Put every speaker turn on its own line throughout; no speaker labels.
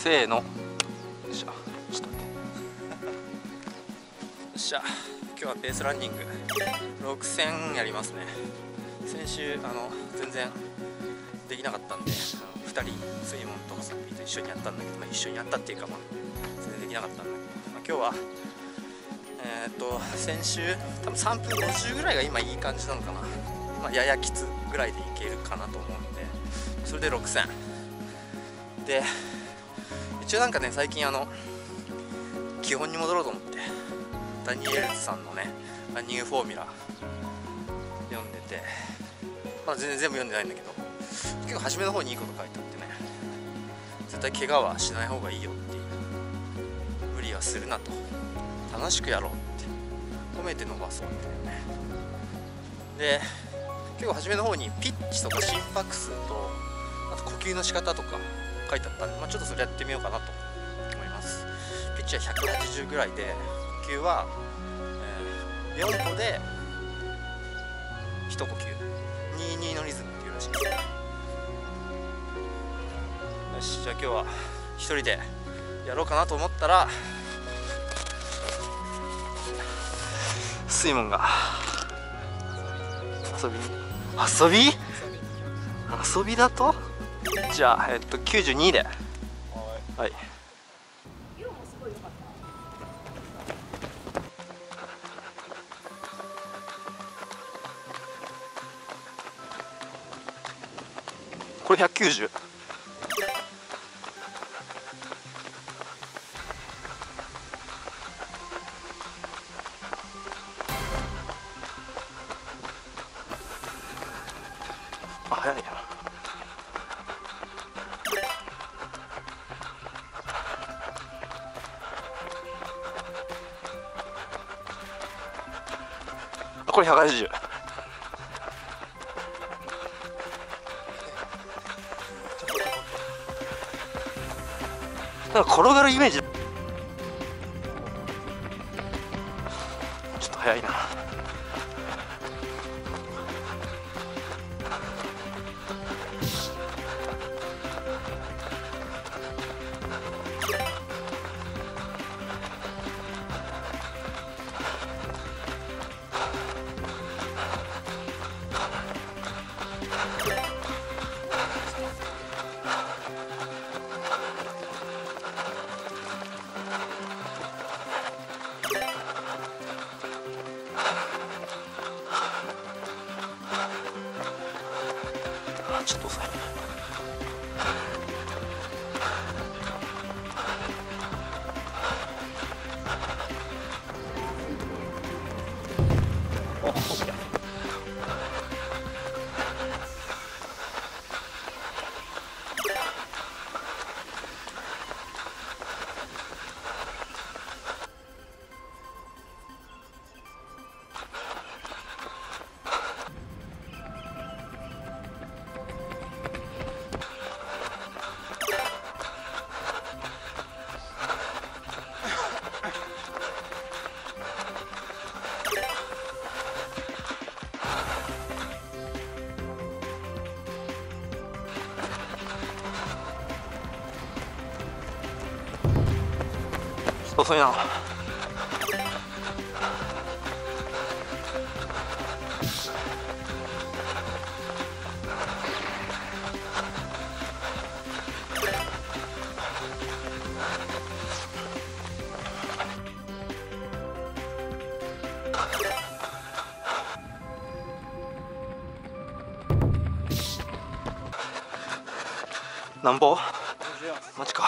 せーの。よっしゃ、ちょっと待って。よっしゃ、今日はペースランニング6000やりますね。先週全然できなかったんで、2人水門とサッピーと一緒にやったんだけど、一緒にやったっていうか全然できなかったんだけど、今日は先週多分3分50ぐらいが今いい感じなのかな。ややきつぐらいでいけるかなと思うので、それで6000で、一応なんかね、最近基本に戻ろうと思ってダニエルズさんのねランニングフォーミュラ読んでて、全然全部読んでないんだけど、結構初めの方にいいこと書いてあってね、絶対怪我はしない方がいいよっていう、無理はするなと、楽しくやろうって褒めて伸ばそうっていうね。で、結構初めの方にピッチとか心拍数と、あと呼吸の仕方とか書いてあったんで、ちょっとそれやってみようかなと思います。ピッチは180ぐらいで、呼吸は、4個で1呼吸22のリズムっていうらしいです。よし、じゃあ今日は一人でやろうかなと思ったら、水門が遊びだと、じゃあ92で、はい。これ190。早いな。これ180。なんか転がるイメージ。ちょっと早いな。ちょっと遅い。遅いな。なんぼ？マジか。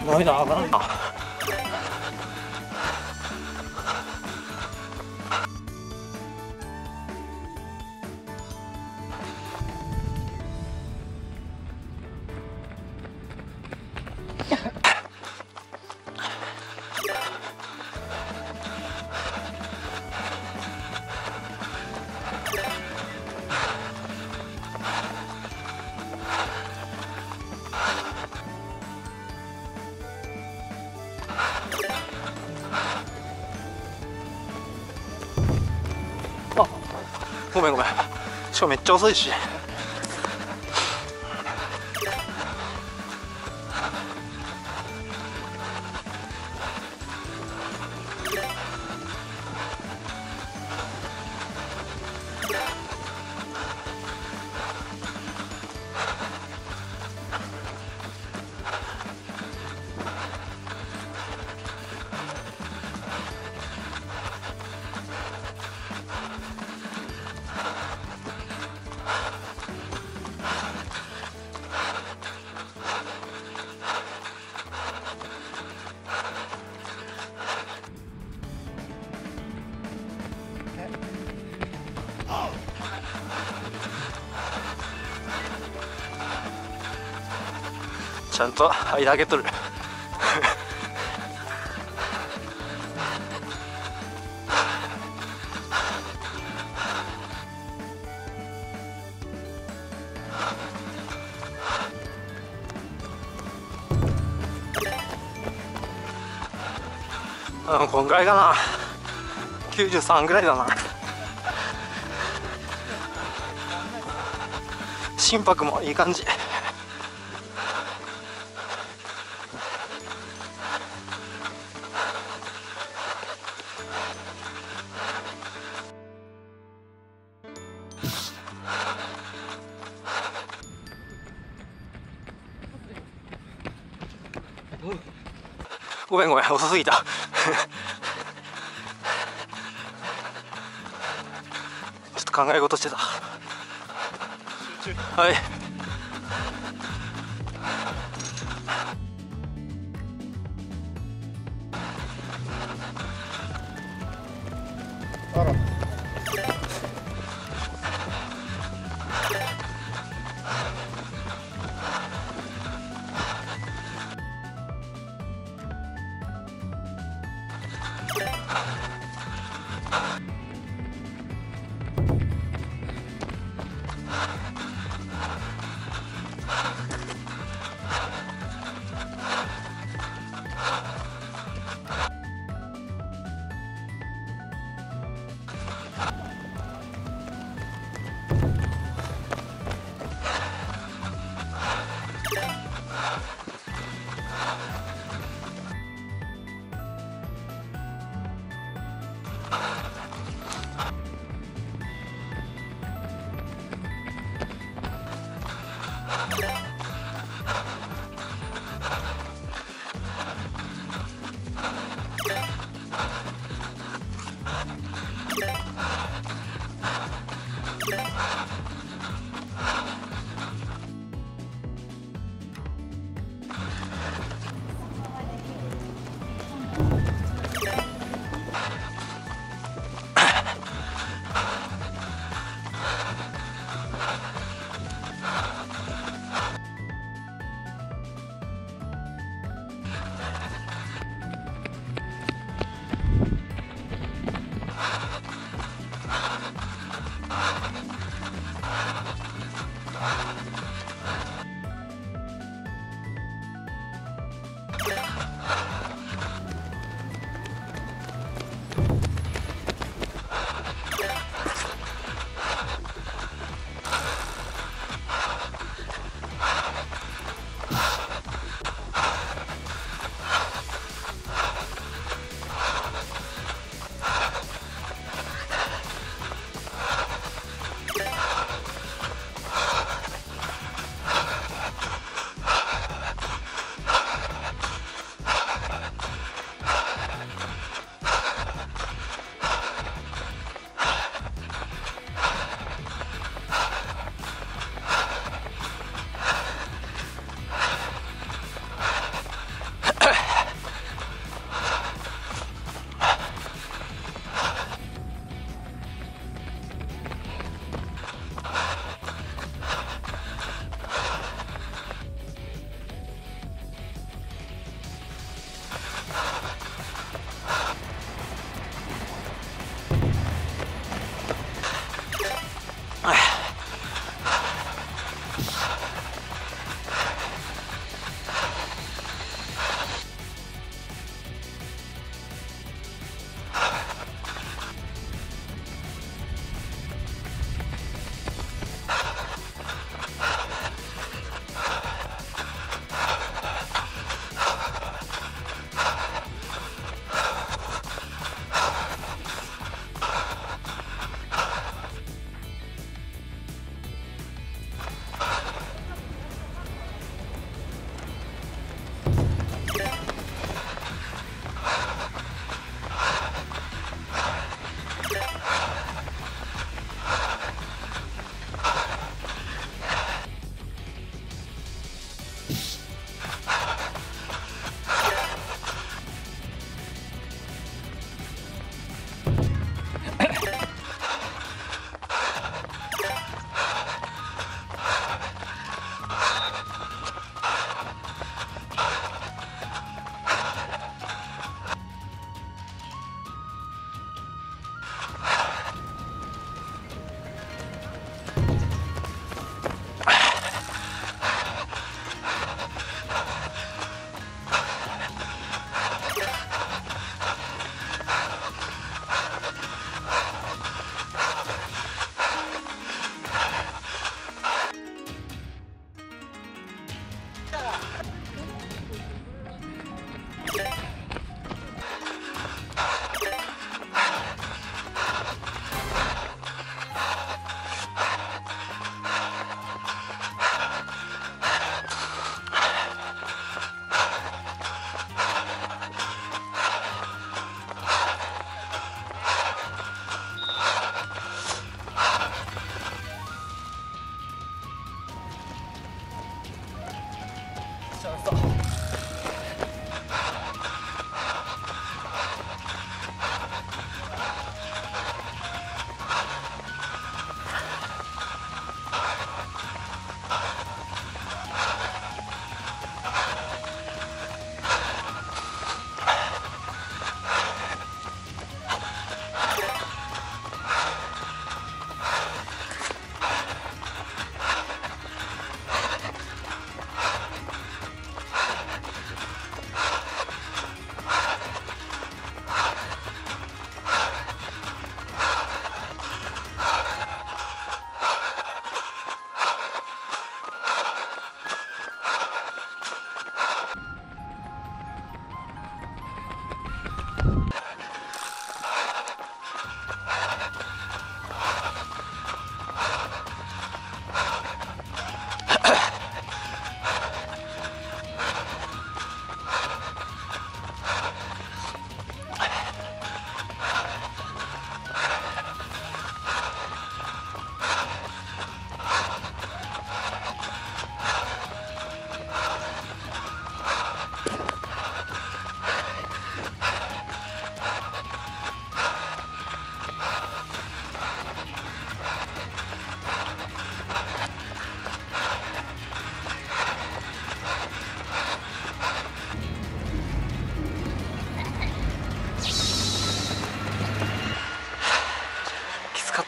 ダメだ、危ないな。あ、ごめんごめん。しかもめっちゃ遅いし。ちゃんと間上げとる。こんぐらいかな。93ぐらいだな。心拍もいい感じ。ごめんごめん、遅すぎた。ちょっと考え事してた。はい。あら。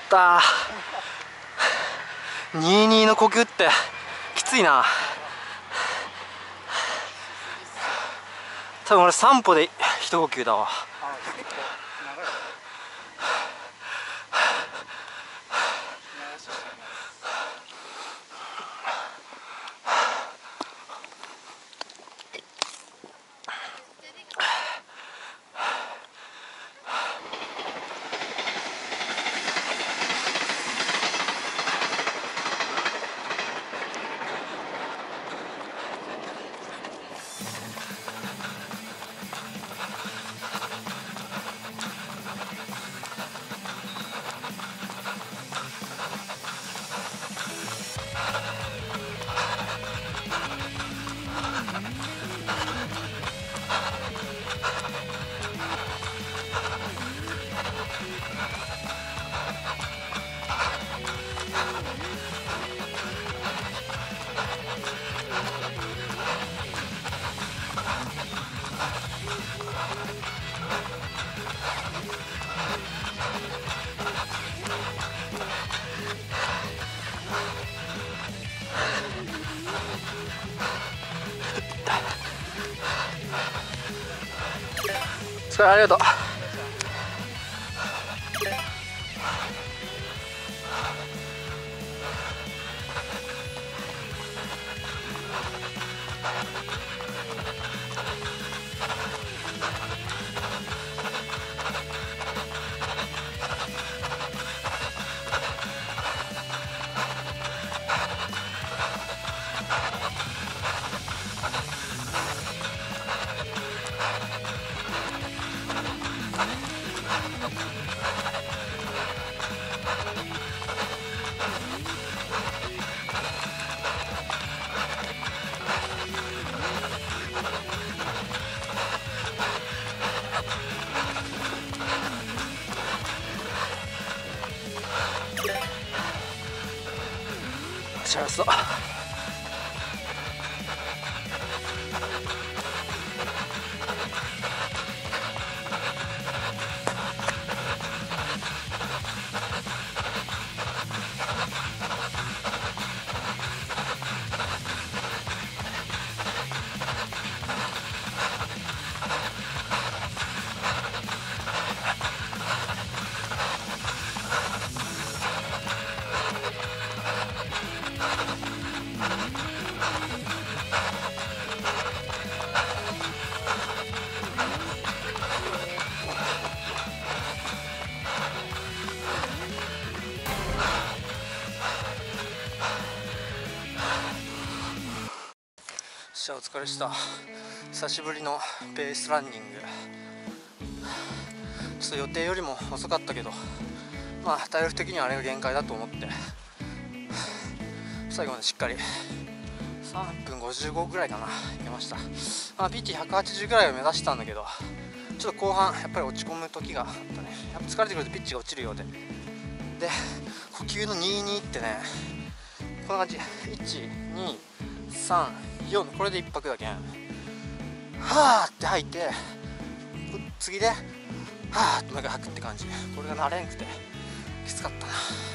ったー。22の呼吸ってきついな。多分俺3歩で一呼吸だわ。それありがとう。幸せそう。お疲れした。久しぶりのペースランニング。ちょっと予定よりも遅かったけど、まあ体力的にはあれが限界だと思って最後までしっかり3分55ぐらいかな、いけました。まあ PT180 ぐらいを目指したんだけど、ちょっと後半やっぱり落ち込む時があったね。やっぱ疲れてくるとピッチが落ちるようで、呼吸の22ってね、こんな感じ。123これで1拍だけん、はーって吐いて、次ではーってもう一回吐くって感じ。これが慣れんくてきつかったな。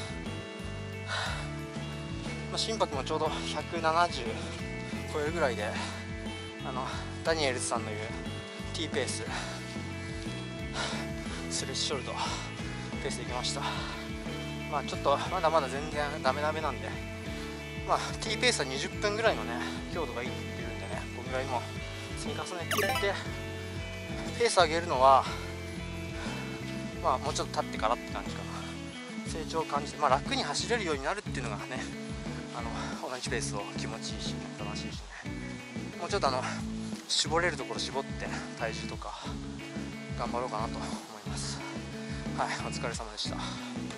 まあ、心拍もちょうど170超えるぐらいで、ダニエルズさんの言う T ペース、スレッショルドペースでいきました。まあちょっとまだまだ全然ダメなんで、まあ T ペースは20分ぐらいのね強度がいいって言ってるんでね、このぐらいも積み重ねていって、ペース上げるのはまあもうちょっと経ってからって感じかな。成長を感じて、まあ、楽に走れるようになるっていうのがね、同じペースを気持ちいいし楽しいしね、もうちょっと絞れるところ絞って体重とか頑張ろうかなと思います。はい、お疲れ様でした。